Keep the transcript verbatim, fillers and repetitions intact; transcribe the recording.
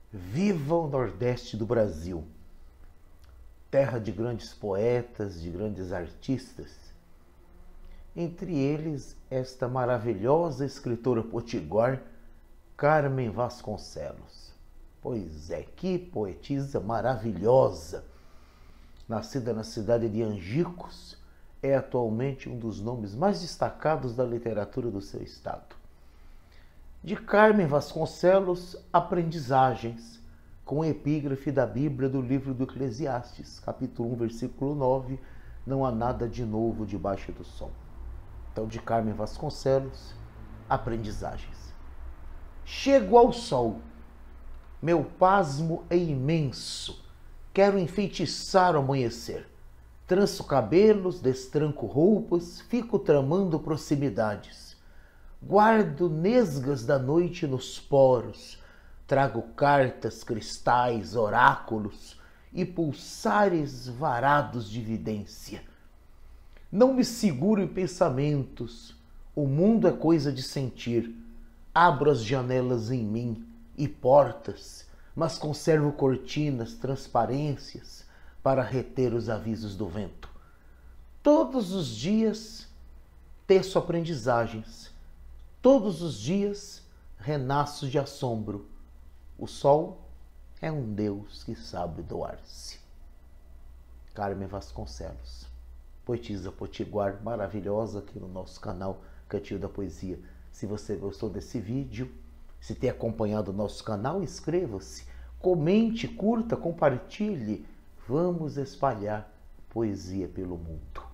Viva o Nordeste do Brasil, terra de grandes poetas, de grandes artistas. Entre eles, esta maravilhosa escritora potiguar, Carmen Vasconcelos. Pois é, que poetisa maravilhosa! Nascida na cidade de Angicos, é atualmente um dos nomes mais destacados da literatura do seu estado. De Carmen Vasconcelos, Aprendizagens, com epígrafe da Bíblia do livro do Eclesiastes, capítulo um, versículo nove, não há nada de novo debaixo do sol. Então, de Carmen Vasconcelos, Aprendizagens. Chego ao sol, meu pasmo é imenso, quero enfeitiçar o amanhecer. Tranço cabelos, destranco roupas, fico tramando proximidades. Guardo nesgas da noite nos poros, trago cartas, cristais, oráculos e pulsares varados de vidência. Não me seguro em pensamentos, o mundo é coisa de sentir. Abro as janelas em mim e portas, mas conservo cortinas, transparências para reter os avisos do vento. Todos os dias teço aprendizagens. Todos os dias renasço de assombro. O sol é um Deus que sabe doar-se. Carmen Vasconcelos, poetisa potiguar maravilhosa aqui no nosso canal Cantinho da Poesia. Se você gostou desse vídeo, se tem acompanhado o nosso canal, inscreva-se, comente, curta, compartilhe. Vamos espalhar poesia pelo mundo.